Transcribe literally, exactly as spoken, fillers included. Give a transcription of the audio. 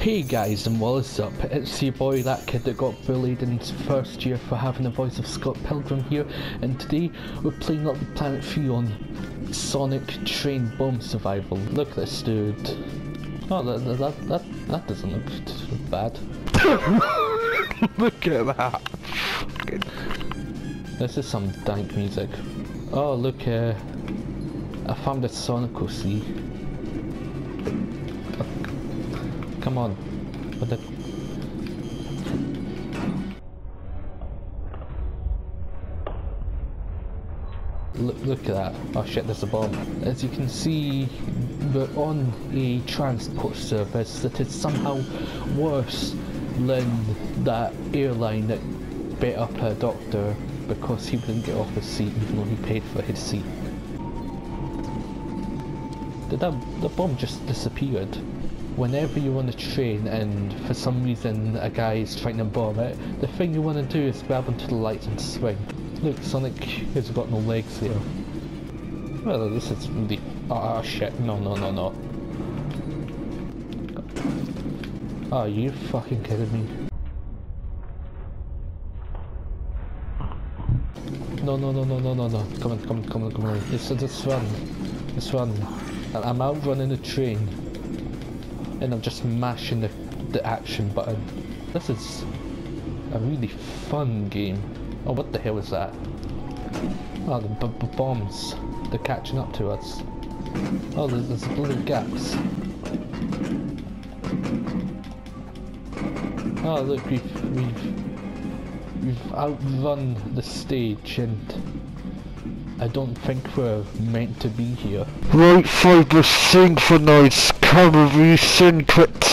Hey guys, and what's up? It's your boy, that kid that got bullied in his first year for having the voice of Scott Pilgrim here, and today we're playing up the Planet three on Sonic Train Bomb Survival. Look at this dude. Oh, that, that, that, that doesn't look too bad. Look at that. This is some dank music. Oh look, uh, I found a Sonic C. Come on. What the... Look, look at that. Oh shit, there's a bomb. As you can see, we're on a transport service that is somehow worse than that airline that beat up a doctor because he wouldn't get off his seat even though he paid for his seat. Did that... the bomb just disappeared? Whenever you're on a train and for some reason a guy is trying to bomb it, the thing you want to do is grab onto the lights and swing. Look, Sonic has got no legs there. Well, this is really... ah, oh, shit, no, no, no, no. Oh, you fucking kidding me? No, no, no, no, no, no, no. Come on, come on, come on, come on. Let's, let's run. Let's run. I'm outrunning the train. And I'm just mashing the, the action button. This is a really fun game. Oh, what the hell is that? Oh, the b b bombs. They're catching up to us. Oh, there's, there's bloody gaps. Oh, look, we've, we've, we've outrun the stage and I don't think we're meant to be here. Right fiber synchronized camera resync